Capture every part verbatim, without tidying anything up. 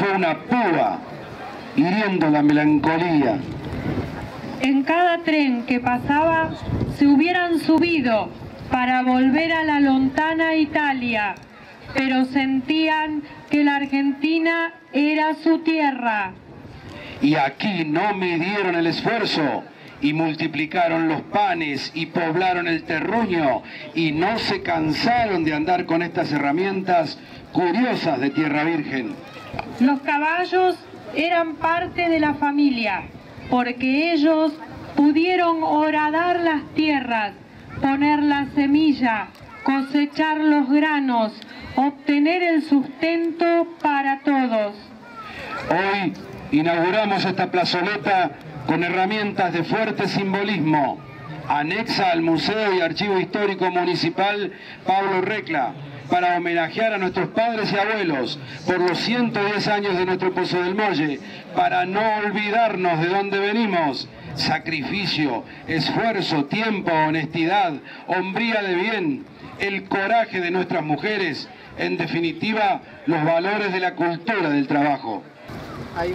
fue una púa, hiriendo la melancolía. En cada tren que pasaba se hubieran subido para volver a la lontana Italia, pero sentían que la Argentina era su tierra. Y aquí no midieron el esfuerzo, y multiplicaron los panes, y poblaron el terruño, y no se cansaron de andar con estas herramientas curiosas de tierra virgen. Los caballos eran parte de la familia, porque ellos pudieron horadar las tierras, poner la semilla, cosechar los granos, obtener el sustento para todos. Hoy inauguramos esta plazoleta con herramientas de fuerte simbolismo, anexa al Museo y Archivo Histórico Municipal Pablo Recla, para homenajear a nuestros padres y abuelos por los ciento diez años de nuestro Pozo del Molle, para no olvidarnos de dónde venimos. Sacrificio, esfuerzo, tiempo, honestidad, hombría de bien, el coraje de nuestras mujeres, en definitiva, los valores de la cultura del trabajo. Ahí.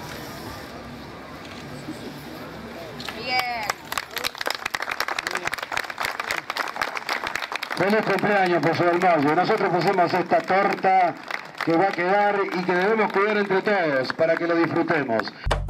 Feliz cumpleaños, Pozo del Molle. Nosotros pusimos esta torta que va a quedar y que debemos cuidar entre todos para que lo disfrutemos.